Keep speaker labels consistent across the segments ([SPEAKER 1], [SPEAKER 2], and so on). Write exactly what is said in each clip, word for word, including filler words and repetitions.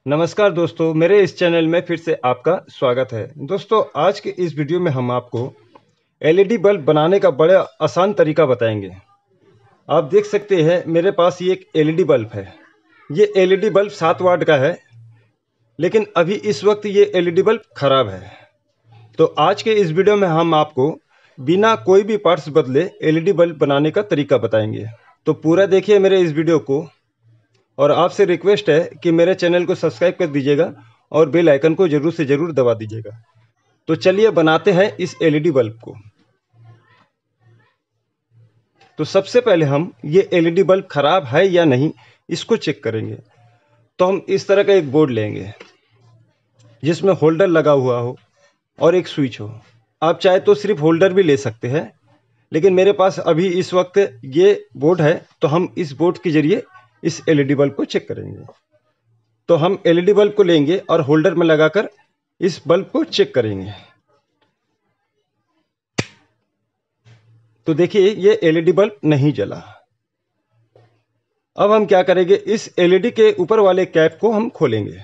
[SPEAKER 1] नमस्कार दोस्तों, मेरे इस चैनल में फिर से आपका स्वागत है। दोस्तों, आज के इस वीडियो में हम आपको एलईडी बल्ब बनाने का बड़ा आसान तरीका बताएंगे। आप देख सकते हैं मेरे पास ये एक एलईडी बल्ब है। ये एलईडी बल्ब सात वाट का है, लेकिन अभी इस वक्त ये एलईडी बल्ब खराब है। तो आज के इस वीडियो में हम आपको बिना कोई भी पार्ट्स बदले एलईडी बल्ब बनाने का तरीका बताएंगे। तो पूरा देखिए मेरे इस वीडियो को, और आपसे रिक्वेस्ट है कि मेरे चैनल को सब्सक्राइब कर दीजिएगा और बेल आइकन को ज़रूर से ज़रूर दबा दीजिएगा। तो चलिए बनाते हैं इस एलईडी बल्ब को। तो सबसे पहले हम ये एलईडी बल्ब खराब है या नहीं इसको चेक करेंगे। तो हम इस तरह का एक बोर्ड लेंगे जिसमें होल्डर लगा हुआ हो और एक स्विच हो। आप चाहे तो सिर्फ होल्डर भी ले सकते हैं, लेकिन मेरे पास अभी इस वक्त ये बोर्ड है, तो हम इस बोर्ड के जरिए इस एलईडी बल्ब को चेक करेंगे। तो हम एलईडी बल्ब को लेंगे और होल्डर में लगाकर इस बल्ब को चेक करेंगे। तो देखिए ये एलईडी बल्ब नहीं जला। अब हम क्या करेंगे, इस एलईडी के ऊपर वाले कैप को हम खोलेंगे।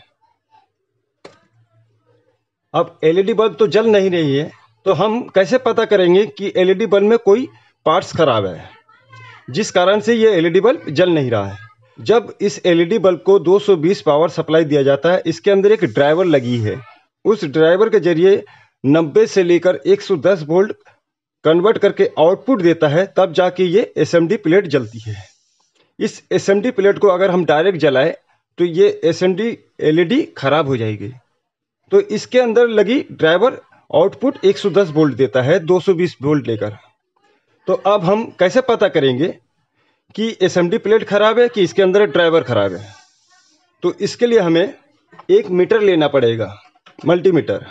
[SPEAKER 1] अब एलईडी बल्ब तो जल नहीं रही है, तो हम कैसे पता करेंगे कि एलईडी बल्ब में कोई पार्ट्स खराब है जिस कारण से ये एलईडी बल्ब जल नहीं रहा है। जब इस एलईडी बल्ब को दो सौ बीस पावर सप्लाई दिया जाता है, इसके अंदर एक ड्राइवर लगी है। उस ड्राइवर के जरिए नब्बे से लेकर एक सौ दस वोल्ट कन्वर्ट करके आउटपुट देता है, तब जाके ये एसएमडी प्लेट जलती है। इस एसएमडी प्लेट को अगर हम डायरेक्ट जलाएं तो ये एसएमडी एलईडी खराब हो जाएगी। तो इसके अंदर लगी ड्राइवर आउटपुट एक सौ दस वोल्ट देता है, दो सौ बीस वोल्ट लेकर। तो अब हम कैसे पता करेंगे कि एसएमडी प्लेट खराब है कि इसके अंदर ड्राइवर खराब है? तो इसके लिए हमें एक मीटर लेना पड़ेगा, मल्टीमीटर।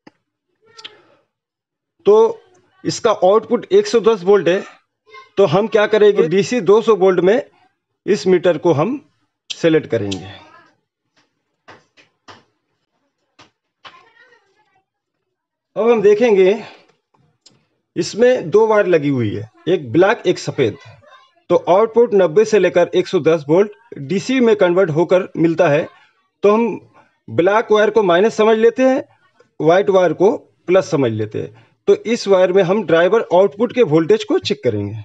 [SPEAKER 1] तो इसका आउटपुट एक सौ दस वोल्ट है, तो हम क्या करेंगे, डीसी दो सौ वोल्ट में इस मीटर को हम सेलेक्ट करेंगे। अब हम देखेंगे इसमें दो वायर लगी हुई है, एक ब्लैक एक सफ़ेद। तो आउटपुट नब्बे से लेकर एक सौ दस वोल्ट डीसी में कन्वर्ट होकर मिलता है। तो हम ब्लैक वायर को माइनस समझ लेते हैं, वाइट वायर को प्लस समझ लेते हैं। तो इस वायर में हम ड्राइवर आउटपुट के वोल्टेज को चेक करेंगे।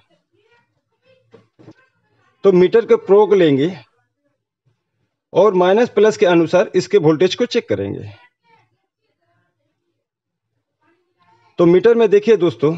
[SPEAKER 1] तो मीटर के प्रोब लेंगे और माइनस प्लस के अनुसार इसके वोल्टेज को चेक करेंगे। तो मीटर में देखिए दोस्तों,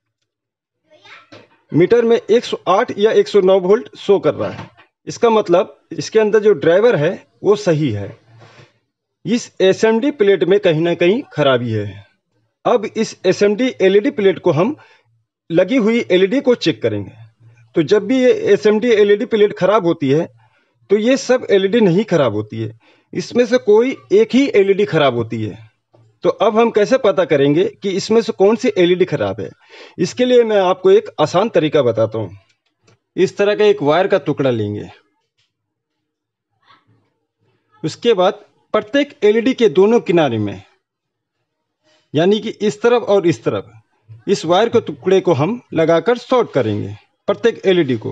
[SPEAKER 1] मीटर में एक सौ आठ या एक सौ नौ वोल्ट शो कर रहा है। इसका मतलब इसके अंदर जो ड्राइवर है वो सही है। इस एसएमडी प्लेट में कहीं ना कहीं खराबी है। अब इस एसएमडी एलईडी प्लेट को हम लगी हुई एलईडी को चेक करेंगे। तो जब भी ये एसएमडी एलईडी प्लेट खराब होती है, तो ये सब एलईडी नहीं खराब होती है, इसमें से कोई एक ही एलईडी खराब होती है। तो अब हम कैसे पता करेंगे कि इसमें से कौन सी एलईडी खराब है? इसके लिए मैं आपको एक आसान तरीका बताता हूँ। इस तरह का एक वायर का टुकड़ा लेंगे। उसके बाद प्रत्येक एलईडी के दोनों किनारे में, यानी कि इस तरफ और इस तरफ, इस वायर के टुकड़े को हम लगाकर शॉर्ट करेंगे प्रत्येक एलईडी को।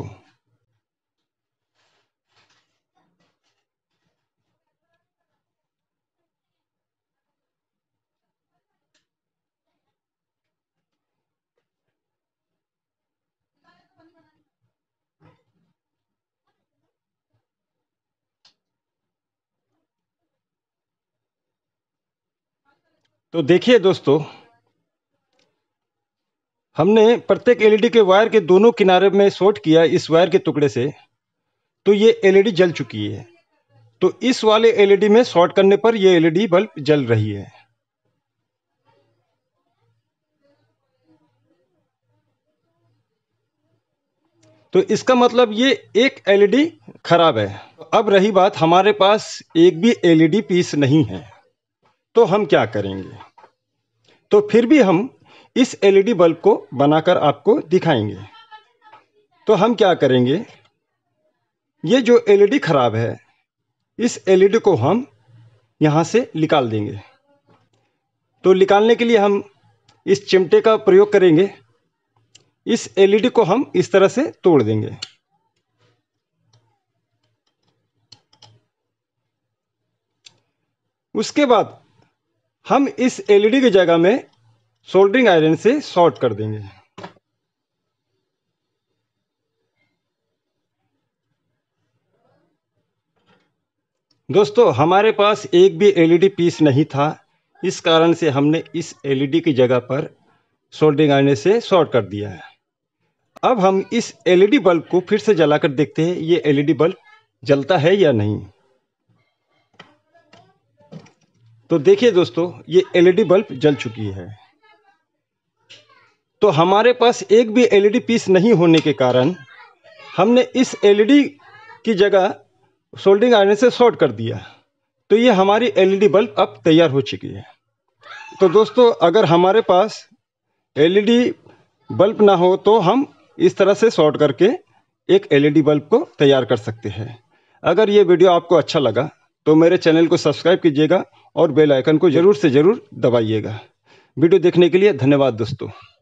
[SPEAKER 1] तो देखिए दोस्तों, हमने प्रत्येक एलईडी के वायर के दोनों किनारे में शॉर्ट किया इस वायर के टुकड़े से। तो ये एलईडी जल चुकी है। तो इस वाले एलईडी में शॉर्ट करने पर ये एलईडी बल्ब जल रही है। तो इसका मतलब ये एक एलईडी खराब है। अब रही बात, हमारे पास एक भी एलईडी पीस नहीं है, तो हम क्या करेंगे? तो फिर भी हम इस एलईडी बल्ब को बनाकर आपको दिखाएंगे। तो हम क्या करेंगे, ये जो एलईडी खराब है, इस एलईडी को हम यहाँ से निकाल देंगे। तो निकालने के लिए हम इस चिमटे का प्रयोग करेंगे। इस एलईडी को हम इस तरह से तोड़ देंगे। उसके बाद हम इस एलईडी की जगह में सोल्डरिंग आयरन से शॉर्ट कर देंगे। दोस्तों, हमारे पास एक भी एलईडी पीस नहीं था, इस कारण से हमने इस एलईडी की जगह पर सोल्डरिंग आयरन से शॉर्ट कर दिया है। अब हम इस एलईडी बल्ब को फिर से जलाकर देखते हैं ये एलईडी बल्ब जलता है या नहीं। तो देखिए दोस्तों, ये एलईडी बल्ब जल चुकी है। तो हमारे पास एक भी एलईडी पीस नहीं होने के कारण हमने इस एलईडी की जगह सोल्डरिंग आयरन से शॉर्ट कर दिया। तो ये हमारी एलईडी बल्ब अब तैयार हो चुकी है। तो दोस्तों, अगर हमारे पास एलईडी बल्ब ना हो तो हम इस तरह से शॉर्ट करके एक एलईडी बल्ब को तैयार कर सकते हैं। अगर ये वीडियो आपको अच्छा लगा तो मेरे चैनल को सब्सक्राइब कीजिएगा और बेल आइकन को ज़रूर से ज़रूर दबाइएगा। वीडियो देखने के लिए धन्यवाद दोस्तों।